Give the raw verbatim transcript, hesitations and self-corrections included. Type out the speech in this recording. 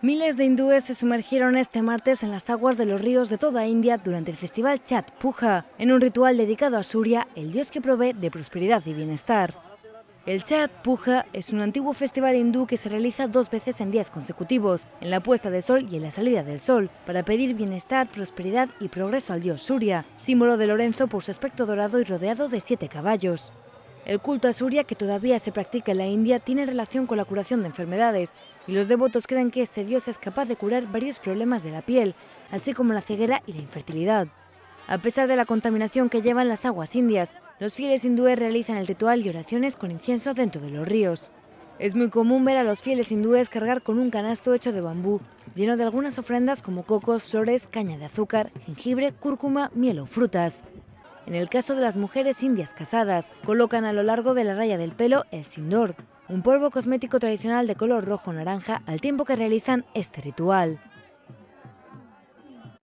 Miles de hindúes se sumergieron este martes en las aguas de los ríos de toda India durante el festival Chhat Puja, en un ritual dedicado a Surya, el dios que provee de prosperidad y bienestar. El Chhat Puja es un antiguo festival hindú que se realiza dos veces en días consecutivos, en la puesta de sol y en la salida del sol, para pedir bienestar, prosperidad y progreso al dios Surya, símbolo de Lorenzo por su aspecto dorado y rodeado de siete caballos. El culto a Surya, que todavía se practica en la India, tiene relación con la curación de enfermedades, y los devotos creen que este dios es capaz de curar varios problemas de la piel, así como la ceguera y la infertilidad. A pesar de la contaminación que llevan las aguas indias, los fieles hindúes realizan el ritual y oraciones con incienso dentro de los ríos. Es muy común ver a los fieles hindúes cargar con un canasto hecho de bambú, lleno de algunas ofrendas como cocos, flores, caña de azúcar, jengibre, cúrcuma, miel o frutas. En el caso de las mujeres indias casadas, colocan a lo largo de la raya del pelo el sindor, un polvo cosmético tradicional de color rojo-naranja, al tiempo que realizan este ritual.